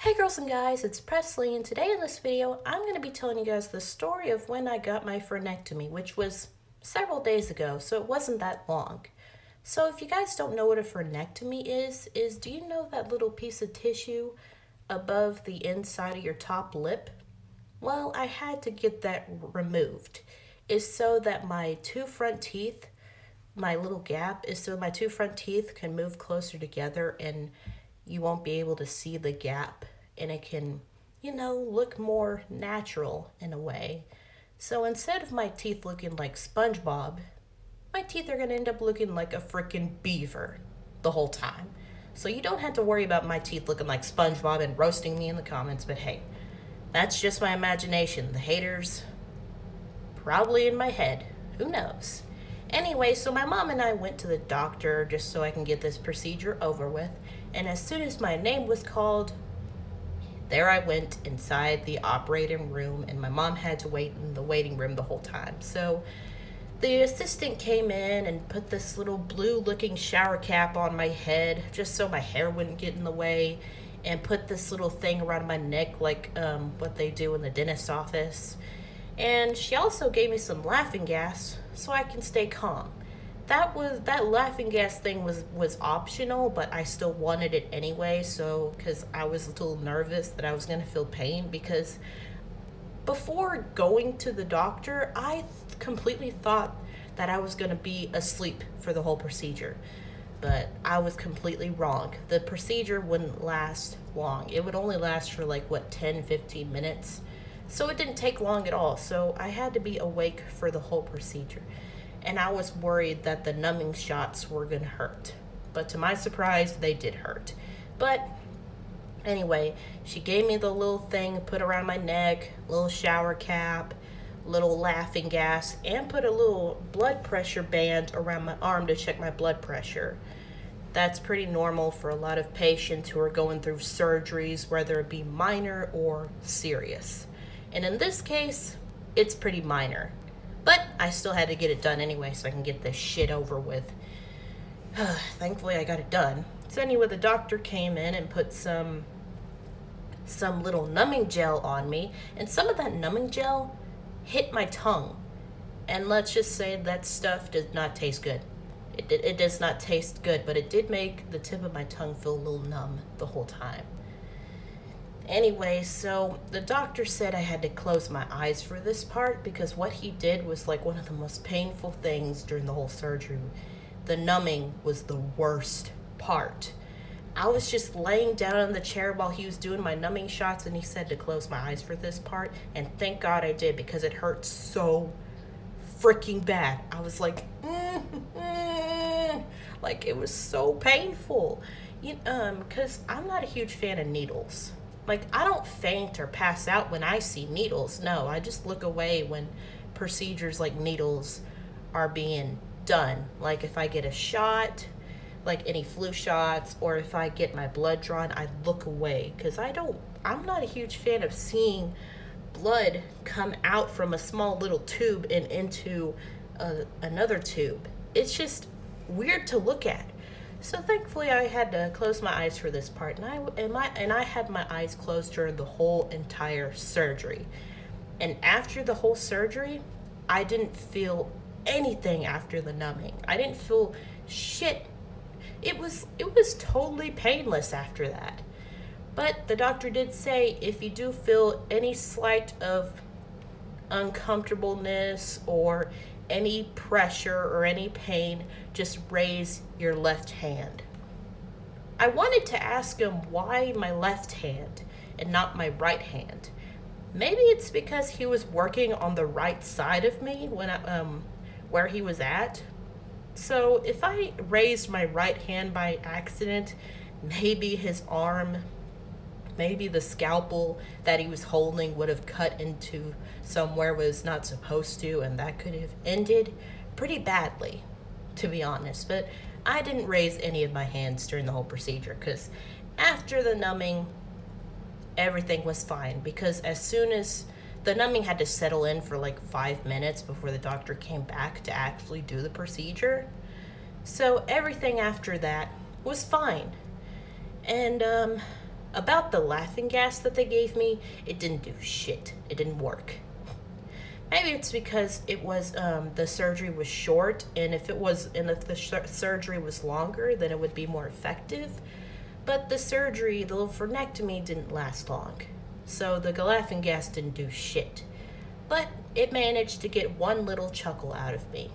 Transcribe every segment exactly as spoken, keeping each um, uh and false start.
Hey girls and guys, it's Presley, and today in this video I'm going to be telling you guys the story of when I got my frenectomy, which was several days ago, so it wasn't that long. So if you guys don't know what a frenectomy is, is do you know that little piece of tissue above the inside of your top lip? Well, I had to get that removed. It's so that my two front teeth, my little gap, is so my two front teeth can move closer together and you won't be able to see the gap, and it can, you know, look more natural in a way. So instead of my teeth looking like SpongeBob, my teeth are gonna end up looking like a freaking beaver the whole time. So you don't have to worry about my teeth looking like SpongeBob and roasting me in the comments, but hey, that's just my imagination. The haters, probably in my head, who knows? Anyway, so my mom and I went to the doctor just so I can get this procedure over with. And as soon as my name was called, there I went inside the operating room, and my mom had to wait in the waiting room the whole time. So the assistant came in and put this little blue looking shower cap on my head just so my hair wouldn't get in the way, and put this little thing around my neck like um, what they do in the dentist's office. And she also gave me some laughing gas so I can stay calm. That was that laughing gas thing was was optional, but I still wanted it anyway. So because I was a little nervous that I was gonna feel pain, because before going to the doctor, I completely thought that I was gonna be asleep for the whole procedure, but I was completely wrong. The procedure wouldn't last long. It would only last for like what, ten fifteen minutes. So it didn't take long at all. So I had to be awake for the whole procedure. And I was worried that the numbing shots were gonna hurt. But to my surprise, they did hurt. But anyway, she gave me the little thing, put around my neck, little shower cap, little laughing gas, and put a little blood pressure band around my arm to check my blood pressure. That's pretty normal for a lot of patients who are going through surgeries, whether it be minor or serious. And in this case, it's pretty minor. But I still had to get it done anyway so I can get this shit over with. Thankfully, I got it done. So anyway, the doctor came in and put some, some little numbing gel on me. And some of that numbing gel hit my tongue. And let's just say that stuff did not taste good. It, it, it does not taste good, but it did make the tip of my tongue feel a little numb the whole time. Anyway, so the doctor said I had to close my eyes for this part because what he did was like one of the most painful things during the whole surgery. The numbing was the worst part. I was just laying down in the chair while he was doing my numbing shots, and he said to close my eyes for this part, and thank God I did, because it hurt so freaking bad. I was like, mm, mm, like it was so painful. You, um, because I'm not a huge fan of needles. Like, I don't faint or pass out when I see needles. No, I just look away when procedures like needles are being done. Like if I get a shot, like any flu shots, or if I get my blood drawn, I look away because I don't, I'm not a huge fan of seeing blood come out from a small little tube and into a, another tube. It's just weird to look at. So thankfully I had to close my eyes for this part, and I, and, my, and I had my eyes closed during the whole entire surgery. And after the whole surgery, I didn't feel anything after the numbing. I didn't feel shit. It was, it was totally painless after that. But the doctor did say if you do feel any slight of uncomfortableness or any pressure or any pain, just raise your left hand. I wanted to ask him why my left hand and not my right hand. Maybe it's because he was working on the right side of me when I, um, where he was at. So if I raised my right hand by accident, maybe his arm, maybe the scalpel that he was holding would have cut into somewhere it was not supposed to, and that could have ended pretty badly, to be honest. But I didn't raise any of my hands during the whole procedure because after the numbing, everything was fine, because as soon as the numbing had to settle in for like five minutes before the doctor came back to actually do the procedure. So everything after that was fine. And um, About the laughing gas that they gave me, it didn't do shit. It didn't work. Maybe it's because it was um, the surgery was short, and if it was, and if the surgery was longer, then it would be more effective. But the surgery, the little frenectomy, didn't last long, so the laughing gas didn't do shit. But it managed to get one little chuckle out of me.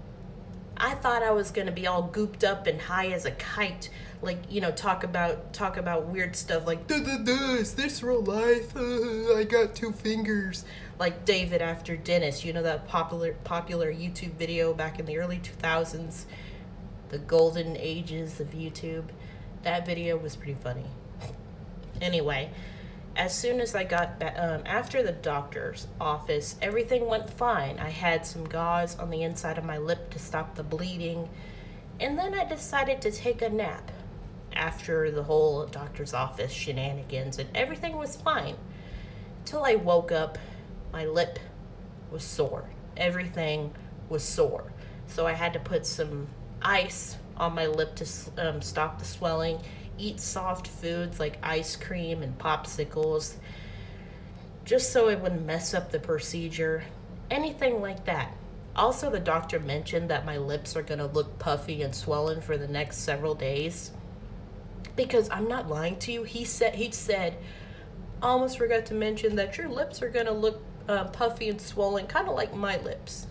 I thought I was gonna be all gooped up and high as a kite, like, you know, talk about talk about weird stuff like, duh, duh, duh, is this real life? Uh, I got two fingers. Like David After Dennis, you know, that popular popular YouTube video back in the early two thousands, the golden ages of YouTube. That video was pretty funny. Anyway, as soon as I got back, um, after the doctor's office, everything went fine. I had some gauze on the inside of my lip to stop the bleeding, and then I decided to take a nap after the whole doctor's office shenanigans, and everything was fine. Till I woke up, my lip was sore. Everything was sore. So I had to put some ice on my lip to um, stop the swelling, eat soft foods like ice cream and popsicles, just so it wouldn't mess up the procedure, anything like that. Also, the doctor mentioned that my lips are gonna look puffy and swollen for the next several days, because I'm not lying to you. He said, he said, almost forgot to mention that your lips are gonna look uh, puffy and swollen, kind of like my lips.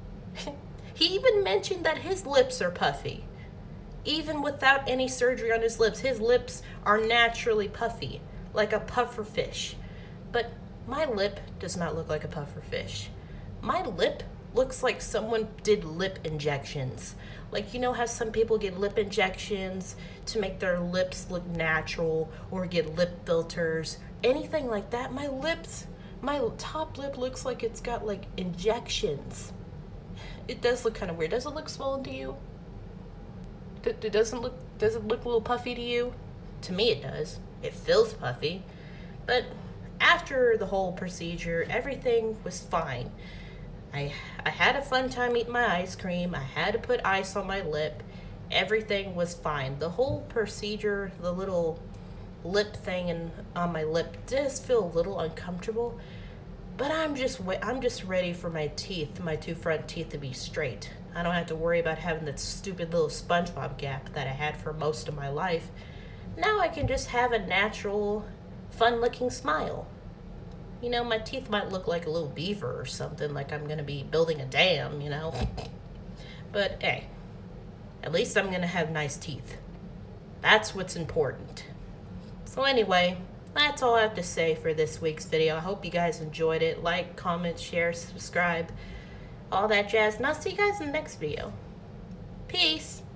He even mentioned that his lips are puffy. Even without any surgery on his lips, his lips are naturally puffy, like a puffer fish. But my lip does not look like a puffer fish. My lip looks like someone did lip injections. Like, you know how some people get lip injections to make their lips look natural, or get lip filters, anything like that. My lips, my top lip looks like it's got like injections. It does look kind of weird. Does it look swollen to you? It doesn't look, does it look a little puffy to you? To me it does. It feels puffy. But after the whole procedure, everything was fine. I, I had a fun time eating my ice cream. I had to put ice on my lip. Everything was fine. The whole procedure, the little lip thing in, on my lip does feel a little uncomfortable. But I'm just, I'm just ready for my teeth, my two front teeth to be straight. I don't have to worry about having that stupid little SpongeBob gap that I had for most of my life. Now I can just have a natural, fun-looking smile. You know, my teeth might look like a little beaver or something, like I'm gonna be building a dam, you know. But hey, at least I'm gonna have nice teeth. That's what's important. So anyway, that's all I have to say for this week's video. I hope you guys enjoyed it. Like, comment, share, subscribe, all that jazz. And I'll see you guys in the next video. Peace.